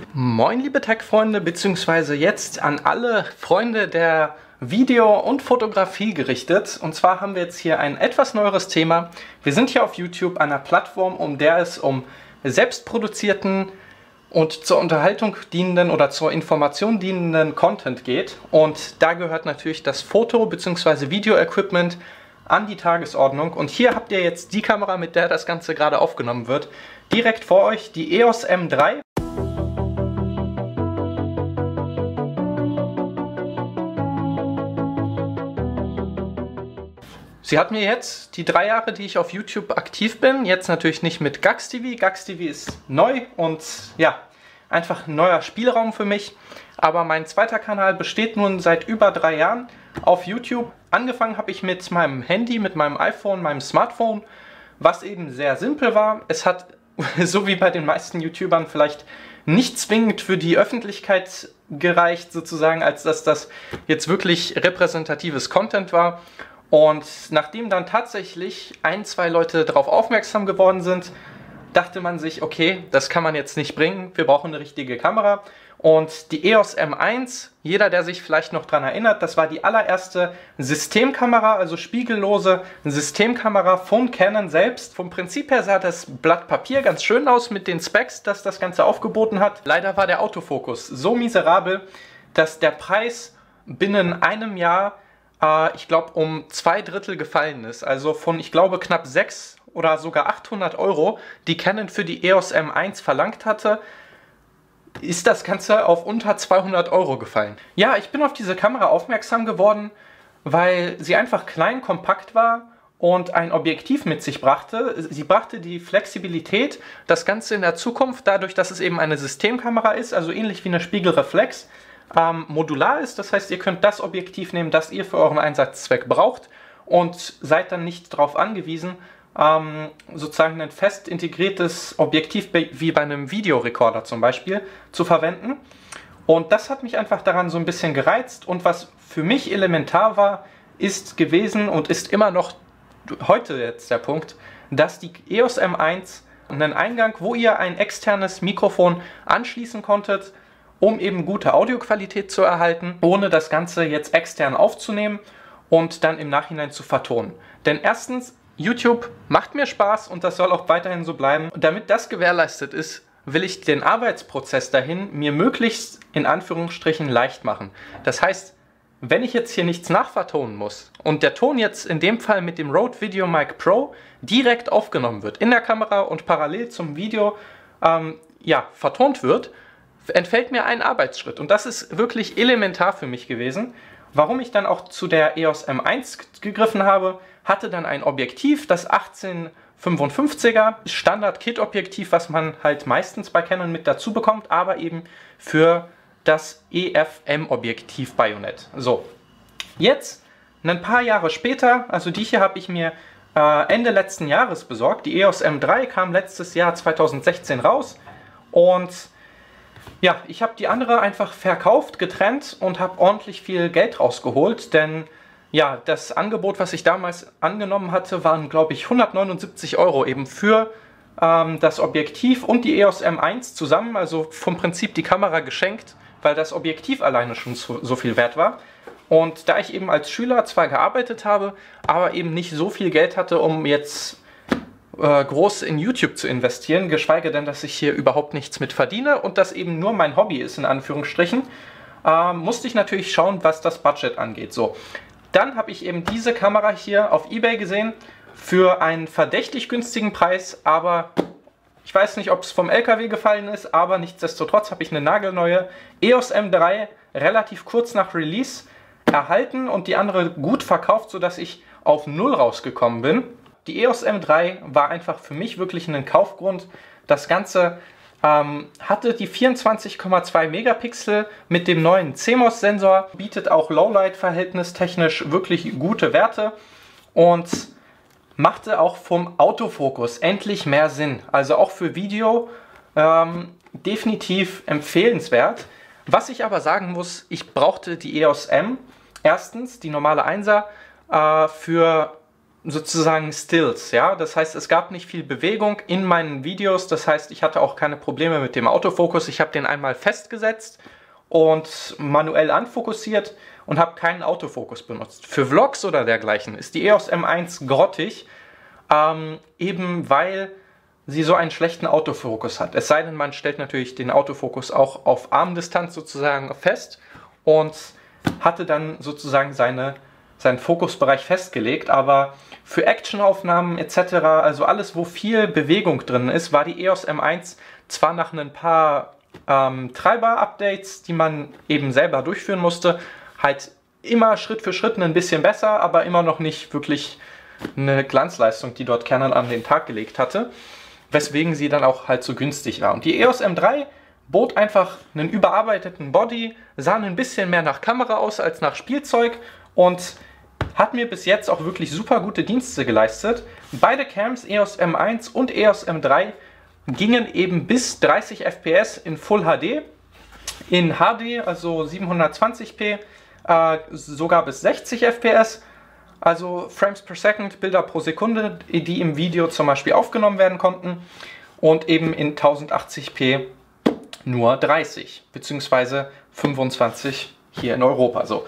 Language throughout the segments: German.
Moin liebe Tech-Freunde, beziehungsweise jetzt an alle Freunde der Video und Fotografie gerichtet. Und zwar haben wir jetzt hier ein etwas neueres Thema. Wir sind hier auf YouTube, einer Plattform, um der es um selbstproduzierten und zur Unterhaltung dienenden oder zur Information dienenden Content geht. Und da gehört natürlich das Foto- bzw. Video-Equipment an die Tagesordnung. Und hier habt ihr jetzt die Kamera, mit der das Ganze gerade aufgenommen wird. Direkt vor euch die EOS M3. Sie hat mir jetzt die 3 Jahre, die ich auf YouTube aktiv bin, jetzt natürlich nicht mit GaxTV. GaxTV ist neu und ja, einfach ein neuer Spielraum für mich. Aber mein zweiter Kanal besteht nun seit über 3 Jahren auf YouTube. Angefangen habe ich mit meinem Handy, mit meinem iPhone, meinem Smartphone, was eben sehr simpel war. Es hat, so wie bei den meisten YouTubern, vielleicht nicht zwingend für die Öffentlichkeit gereicht, sozusagen, als dass das jetzt wirklich repräsentatives Content war. Und nachdem dann tatsächlich 1, 2 Leute darauf aufmerksam geworden sind, dachte man sich, okay, das kann man jetzt nicht bringen, wir brauchen eine richtige Kamera. Und die EOS M1, jeder, der sich vielleicht noch daran erinnert, das war die allererste Systemkamera, also spiegellose Systemkamera von Canon selbst. Vom Prinzip her sah das Blatt Papier ganz schön aus mit den Specs, dass das Ganze aufgeboten hat. Leider war der Autofokus so miserabel, dass der Preis binnen einem Jahr ich glaube, um 2/3 gefallen ist. Also von, ich glaube, knapp 600 oder sogar 800 Euro, die Canon für die EOS M1 verlangt hatte, ist das Ganze auf unter 200 Euro gefallen. Ja, ich bin auf diese Kamera aufmerksam geworden, weil sie einfach klein, kompakt war und ein Objektiv mit sich brachte. Sie brachte die Flexibilität, das Ganze in der Zukunft, dadurch, dass es eben eine Systemkamera ist, also ähnlich wie eine Spiegelreflex, modular ist. Das heißt, ihr könnt das Objektiv nehmen, das ihr für euren Einsatzzweck braucht und seid dann nicht darauf angewiesen, sozusagen ein fest integriertes Objektiv wie bei einem Videorekorder zum Beispiel zu verwenden. Und das hat mich einfach daran so ein bisschen gereizt. Und was für mich elementar war, ist gewesen und ist immer noch heute jetzt der Punkt, dass die EOS M1 einen Eingang, wo ihr ein externes Mikrofon anschließen konntet, um eben gute Audioqualität zu erhalten, ohne das Ganze jetzt extern aufzunehmen und dann im Nachhinein zu vertonen. Denn erstens, YouTube macht mir Spaß und das soll auch weiterhin so bleiben. Und damit das gewährleistet ist, will ich den Arbeitsprozess dahin mir möglichst in Anführungsstrichen leicht machen. Das heißt, wenn ich jetzt hier nichts nachvertonen muss und der Ton jetzt in dem Fall mit dem Rode VideoMic Pro direkt aufgenommen wird in der Kamera und parallel zum Video vertont wird, entfällt mir ein Arbeitsschritt. Und das ist wirklich elementar für mich gewesen. Warum ich dann auch zu der EOS M1 gegriffen habe, hatte dann ein Objektiv, das 1855er Standard-Kit-Objektiv, was man halt meistens bei Canon mit dazu bekommt, aber eben für das EFM-Objektiv-Bajonett. So, jetzt, ein paar Jahre später, also die hier habe ich mir Ende letzten Jahres besorgt. Die EOS M3 kam letztes Jahr 2016 raus und ja, ich habe die andere einfach verkauft, getrennt und habe ordentlich viel Geld rausgeholt, denn ja, das Angebot, was ich damals angenommen hatte, waren, glaube ich, 179 Euro eben für das Objektiv und die EOS M1 zusammen, also vom Prinzip die Kamera geschenkt, weil das Objektiv alleine schon so viel wert war. Und da ich eben als Schüler zwar gearbeitet habe, aber eben nicht so viel Geld hatte, um jetzt groß in YouTube zu investieren, geschweige denn, dass ich hier überhaupt nichts mit verdiene und das eben nur mein Hobby ist, in Anführungsstrichen, musste ich natürlich schauen, was das Budget angeht. So, dann habe ich eben diese Kamera hier auf eBay gesehen für einen verdächtig günstigen Preis, aber ich weiß nicht, ob es vom LKW gefallen ist, aber nichtsdestotrotz habe ich eine nagelneue EOS M3 relativ kurz nach Release erhalten und die andere gut verkauft, sodass ich auf 0 rausgekommen bin. Die EOS M3 war einfach für mich wirklich ein Kaufgrund. Das Ganze hatte die 24,2 Megapixel mit dem neuen CMOS-Sensor, bietet auch Lowlight-verhältnistechnisch wirklich gute Werte und machte auch vom Autofokus endlich mehr Sinn. Also auch für Video definitiv empfehlenswert. Was ich aber sagen muss, ich brauchte die EOS M, erstens die normale 1er, für sozusagen Stills, ja, das heißt, es gab nicht viel Bewegung in meinen Videos, das heißt, ich hatte auch keine Probleme mit dem Autofokus, ich habe den einmal festgesetzt und manuell anfokussiert und habe keinen Autofokus benutzt. Für Vlogs oder dergleichen ist die EOS M1 grottig, eben weil sie so einen schlechten Autofokus hat. Es sei denn, man stellt natürlich den Autofokus auch auf Armdistanz sozusagen fest und hatte dann sozusagen seinen Fokusbereich festgelegt, aber für Actionaufnahmen etc., also alles, wo viel Bewegung drin ist, war die EOS M1 zwar nach ein paar Treiber-Updates, die man eben selber durchführen musste, halt immer Schritt für Schritt ein bisschen besser, aber immer noch nicht wirklich eine Glanzleistung, die dort Canon an den Tag gelegt hatte, weswegen sie dann auch halt so günstig war. Und die EOS M3 bot einfach einen überarbeiteten Body, sah ein bisschen mehr nach Kamera aus als nach Spielzeug und hat mir bis jetzt auch wirklich super gute Dienste geleistet. Beide Cams, EOS M1 und EOS M3, gingen eben bis 30 FPS in Full HD. In HD, also 720p, sogar bis 60 FPS, also Frames per Second, Bilder pro Sekunde, die im Video zum Beispiel aufgenommen werden konnten. Und eben in 1080p nur 30, beziehungsweise 25 hier in Europa. So.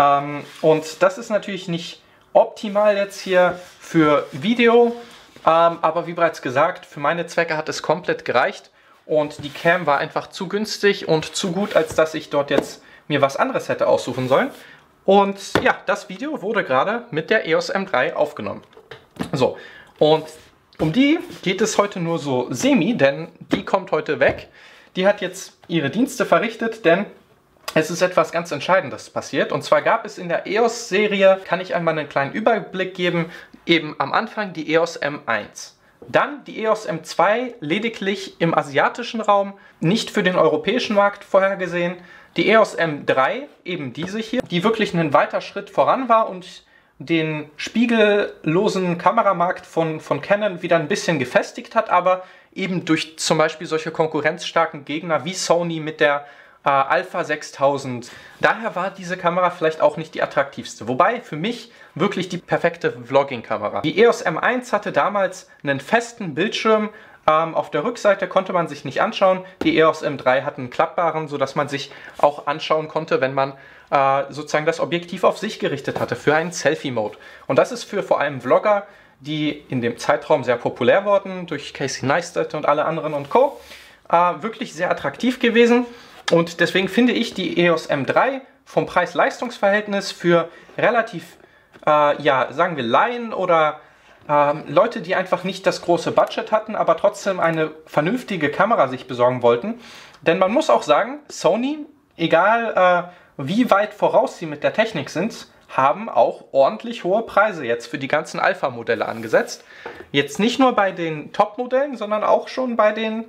Und das ist natürlich nicht optimal jetzt hier für Video, aber wie bereits gesagt, für meine Zwecke hat es komplett gereicht und die Cam war einfach zu günstig und zu gut, als dass ich dort jetzt mir was anderes hätte aussuchen sollen. Und ja, das Video wurde gerade mit der EOS M3 aufgenommen. So, und um die geht es heute nur so semi, denn die kommt heute weg. Die hat jetzt ihre Dienste verrichtet, denn es ist etwas ganz Entscheidendes passiert. Und zwar gab es in der EOS-Serie, kann ich einmal einen kleinen Überblick geben, eben am Anfang die EOS M1. Dann die EOS M2 lediglich im asiatischen Raum, nicht für den europäischen Markt vorhergesehen. Die EOS M3, eben diese hier, die wirklich einen weiter Schritt voran war und den spiegellosen Kameramarkt von Canon wieder ein bisschen gefestigt hat, aber eben durch zum Beispiel solche konkurrenzstarken Gegner wie Sony mit der Alpha 6000. Daher war diese Kamera vielleicht auch nicht die attraktivste. Wobei für mich wirklich die perfekte Vlogging-Kamera. Die EOS M1 hatte damals einen festen Bildschirm. Auf der Rückseite konnte man sich nicht anschauen. Die EOS M3 hat einen klappbaren, sodass man sich auch anschauen konnte, wenn man sozusagen das Objektiv auf sich gerichtet hatte für einen Selfie-Mode. Und das ist für vor allem Vlogger, die in dem Zeitraum sehr populär wurden, durch Casey Neistat und alle anderen und Co., wirklich sehr attraktiv gewesen. Und deswegen finde ich die EOS M3 vom Preis-Leistungs-Verhältnis für relativ, ja, sagen wir Laien oder Leute, die einfach nicht das große Budget hatten, aber trotzdem eine vernünftige Kamera sich besorgen wollten. Denn man muss auch sagen, Sony, egal wie weit voraus sie mit der Technik sind, haben auch ordentlich hohe Preise jetzt für die ganzen Alpha-Modelle angesetzt. Jetzt nicht nur bei den Top-Modellen, sondern auch schon bei den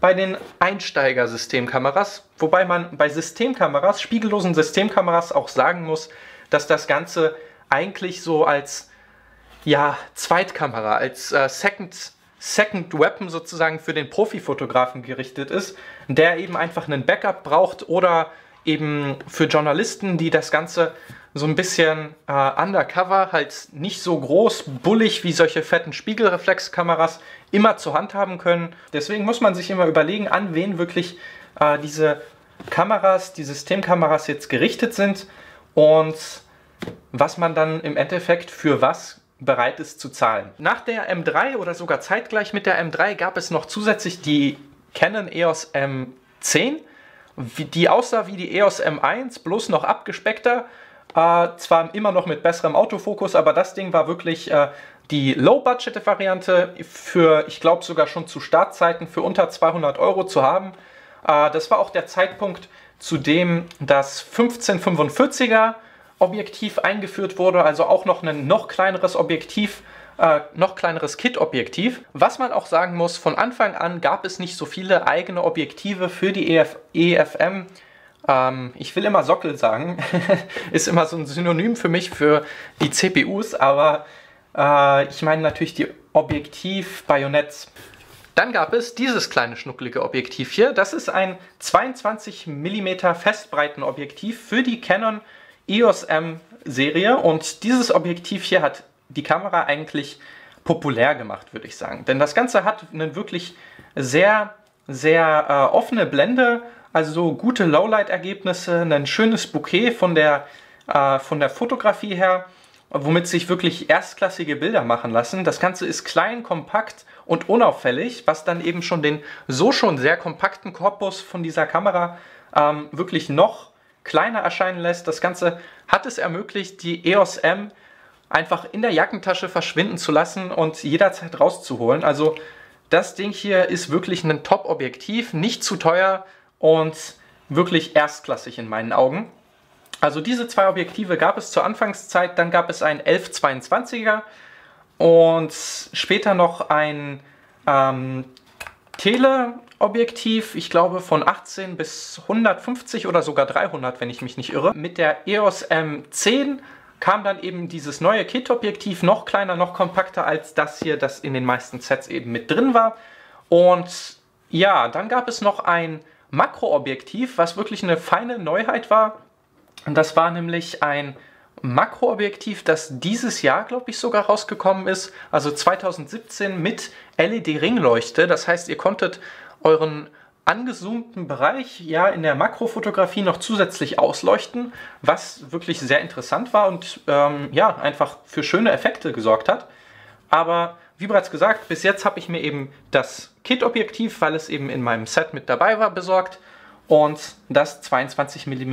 Einsteiger-Systemkameras. Wobei man bei Systemkameras, spiegellosen Systemkameras auch sagen muss, dass das Ganze eigentlich so als ja, Zweitkamera, als Second Weapon sozusagen für den Profifotografen gerichtet ist, der eben einfach einen Backup braucht oder eben für Journalisten, die das Ganze so ein bisschen undercover, halt nicht so groß, bullig wie solche fetten Spiegelreflexkameras immer zur Hand haben können. Deswegen muss man sich immer überlegen, an wen wirklich diese Kameras, die Systemkameras jetzt gerichtet sind und was man dann im Endeffekt für was bereit ist zu zahlen. Nach der M3 oder sogar zeitgleich mit der M3 gab es noch zusätzlich die Canon EOS M10, die aussah wie die EOS M1, bloß noch abgespeckter. Zwar immer noch mit besserem Autofokus, aber das Ding war wirklich die Low-Budget-Variante für, ich glaube sogar schon zu Startzeiten, für unter 200 € zu haben. Das war auch der Zeitpunkt, zu dem das 1545er Objektiv eingeführt wurde, also auch noch ein noch kleineres Objektiv, noch kleineres Kit-Objektiv. Was man auch sagen muss, von Anfang an gab es nicht so viele eigene Objektive für die EFM. Ich will immer Sockel sagen, ist immer so ein Synonym für mich für die CPUs, aber ich meine natürlich die Objektiv-Bajonetts. Dann gab es dieses kleine schnuckelige Objektiv hier. Das ist ein 22 mm Festbreitenobjektiv für die Canon EOS M Serie und dieses Objektiv hier hat die Kamera eigentlich populär gemacht, würde ich sagen. Denn das Ganze hat eine wirklich sehr, sehr offene Blende, also gute Lowlight-Ergebnisse, ein schönes Bokeh von der Fotografie her, womit sich wirklich erstklassige Bilder machen lassen. Das Ganze ist klein, kompakt und unauffällig, was dann eben schon den so schon sehr kompakten Korpus von dieser Kamera wirklich noch kleiner erscheinen lässt. Das Ganze hat es ermöglicht, die EOS M einfach in der Jackentasche verschwinden zu lassen und jederzeit rauszuholen. Also das Ding hier ist wirklich ein Top-Objektiv, nicht zu teuer und wirklich erstklassig in meinen Augen. Also diese zwei Objektive gab es zur Anfangszeit, dann gab es ein 11-22er und später noch ein Teleobjektiv, ich glaube von 18 bis 150 oder sogar 300, wenn ich mich nicht irre. Mit der EOS M10 kam dann eben dieses neue Kit-Objektiv, noch kleiner, noch kompakter als das hier, das in den meisten Sets eben mit drin war. Und ja, dann gab es noch ein Makroobjektiv, was wirklich eine feine Neuheit war. Und das war nämlich ein Makroobjektiv, das dieses Jahr, glaube ich, sogar rausgekommen ist. Also 2017 mit LED-Ringleuchte. Das heißt, ihr konntet euren angezoomten Bereich ja in der Makrofotografie noch zusätzlich ausleuchten, was wirklich sehr interessant war und ja, einfach für schöne Effekte gesorgt hat. Aber wie bereits gesagt, bis jetzt habe ich mir eben das Kit-Objektiv, weil es eben in meinem Set mit dabei war, besorgt. Und das 22 mm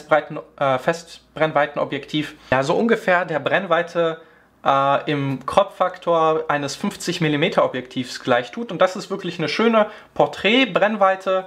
Festbrennweitenobjektiv, ja, so ungefähr der Brennweite im Crop-Faktor eines 50 mm Objektivs gleich tut. Und das ist wirklich eine schöne Porträt-Brennweite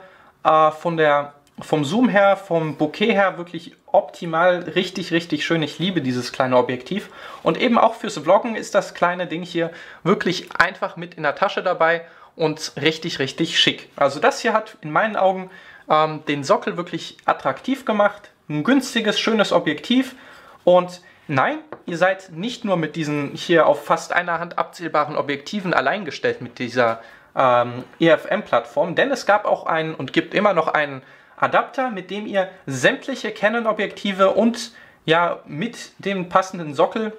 vom Zoom her, vom Bokeh her wirklich optimal, richtig, richtig schön. Ich liebe dieses kleine Objektiv. Und eben auch fürs Vloggen ist das kleine Ding hier wirklich einfach mit in der Tasche dabei und richtig, richtig schick. Also das hier hat in meinen Augen den Sockel wirklich attraktiv gemacht. Ein günstiges, schönes Objektiv. Und nein, ihr seid nicht nur mit diesen hier auf fast einer Hand abzählbaren Objektiven allein gestellt mit dieser EFM-Plattform, denn es gab auch einen und gibt immer noch einen Adapter, mit dem ihr sämtliche Canon-Objektive und ja mit dem passenden Sockel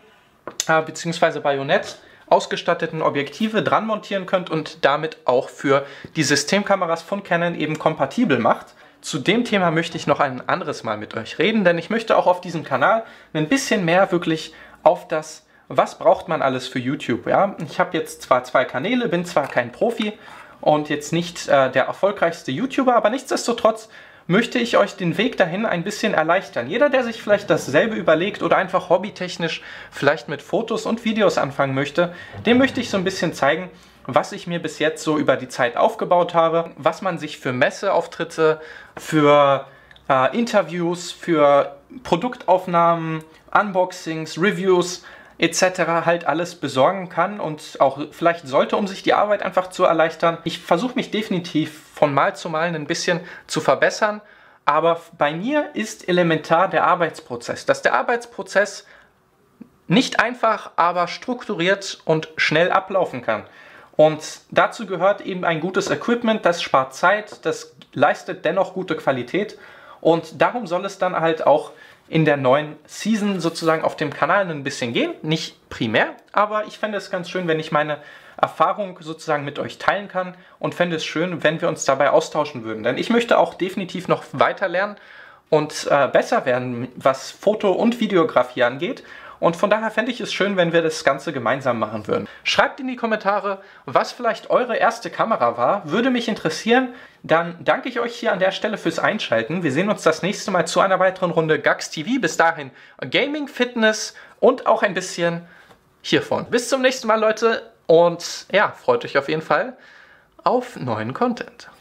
bzw. Bajonett ausgestatteten Objektive dran montieren könnt und damit auch für die Systemkameras von Canon eben kompatibel macht. Zu dem Thema möchte ich noch ein anderes Mal mit euch reden, denn ich möchte auch auf diesem Kanal ein bisschen mehr wirklich auf das, was braucht man alles für YouTube. Ja? Ich habe jetzt zwar 2 Kanäle, bin zwar kein Profi und jetzt nicht der erfolgreichste YouTuber, aber nichtsdestotrotz möchte ich euch den Weg dahin ein bisschen erleichtern. Jeder, der sich vielleicht dasselbe überlegt oder einfach hobbytechnisch vielleicht mit Fotos und Videos anfangen möchte, dem möchte ich so ein bisschen zeigen, was ich mir bis jetzt so über die Zeit aufgebaut habe, was man sich für Messeauftritte, für Interviews, für Produktaufnahmen, Unboxings, Reviews etc. halt alles besorgen kann und auch vielleicht sollte, um sich die Arbeit einfach zu erleichtern. Ich versuche mich definitiv von Mal zu Mal ein bisschen zu verbessern, aber bei mir ist elementar der Arbeitsprozess. Dass der Arbeitsprozess nicht einfach, aber strukturiert und schnell ablaufen kann. Und dazu gehört eben ein gutes Equipment, das spart Zeit, das leistet dennoch gute Qualität und darum soll es dann halt auch in der neuen Season sozusagen auf dem Kanal ein bisschen gehen. Nicht primär, aber ich fände es ganz schön, wenn ich meine Erfahrung sozusagen mit euch teilen kann und fände es schön, wenn wir uns dabei austauschen würden. Denn ich möchte auch definitiv noch weiter lernen und besser werden, was Foto- und Videografie angeht. Und von daher fände ich es schön, wenn wir das Ganze gemeinsam machen würden. Schreibt in die Kommentare, was vielleicht eure erste Kamera war. Würde mich interessieren. Dann danke ich euch hier an der Stelle fürs Einschalten. Wir sehen uns das nächste Mal zu einer weiteren Runde Gax TV. Bis dahin Gaming, Fitness und auch ein bisschen hiervon. Bis zum nächsten Mal, Leute. Und ja, freut euch auf jeden Fall auf neuen Content.